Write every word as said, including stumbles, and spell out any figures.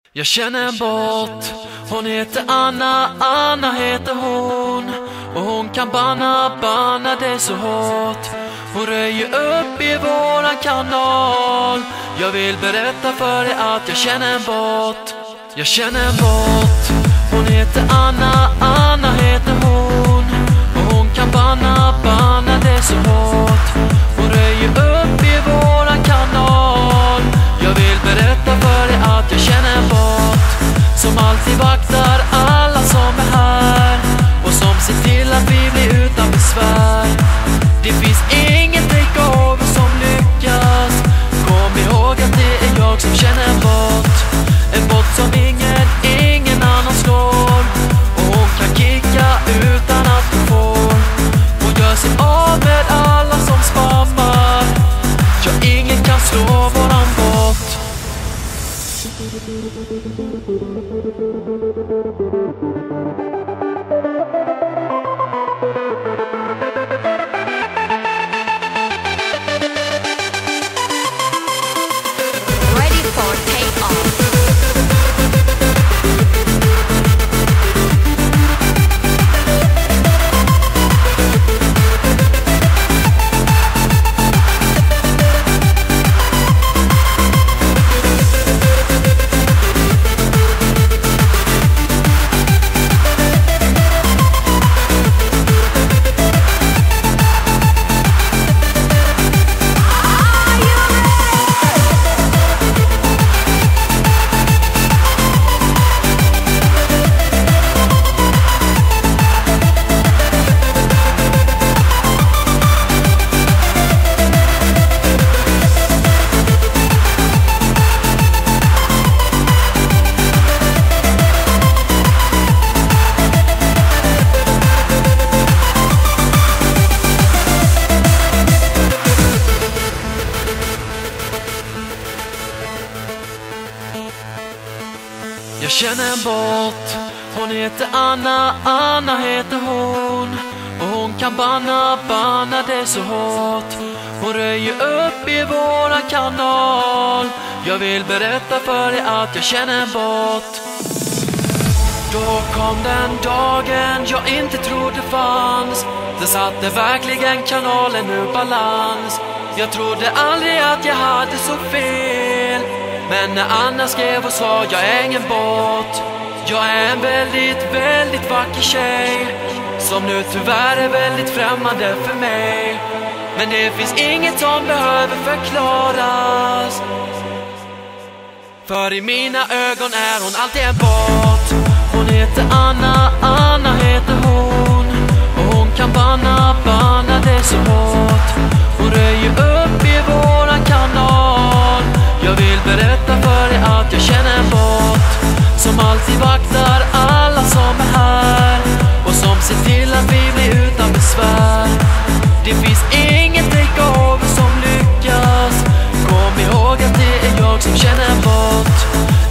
Jag känner en bot, hon heter Anna, Anna heter hon. Och hon kan banna, banna det så hårt. Hon röjer upp i våran kanal. Jag vill berätta för dig att jag känner en bot. Jag känner en bot, hon heter Anna, Anna heter hon. Och hon kan banna, banna det så hårt. Hon röjer upp i våran kanal. Jag vill berätta för dig att jag känner en bot som alltid vaktar alla som är här och som ser till att vi blir utan besvär. Det finns ingen takeover som lyckas. Kom ihåg att det är jag som känner en bot. En bot som ingen, ingen annan slår. Och hon kan kicka utan att hon får. Hon gör sig av med alla som spammar. Ja, ingen kan slå våran bot. Ready for takeoff. Jag känner en bot, hon heter Anna, Anna heter hon. Och hon kan banna, banna det så hårt. Hon röjer upp i våran kanal. Jag vill berätta för dig att jag känner en bot. Då kom den dagen jag inte trodde fanns. Det satte verkligen kanalen ur balans. Jag trodde aldrig att jag hade så fel. Men när Anna skrev och sa jag är ingen bot. Jag är en väldigt, väldigt vacker tjej som nu tyvärr är väldigt främmande för mig. Men det finns inget som behöver förklaras. För i mina ögon är hon alltid en bot. Hon heter Anna, Anna heter hon. Och hon kan banna, banna det så hårt. Hon röjer upp i våran kanal. Jag vill berätta för dig att jag känner en bot som alltid vaktar alla som är här och som ser till att vi blir utan besvär. Det finns ingen takeover som lyckas. Kom ihåg att det är jag som känner en bot.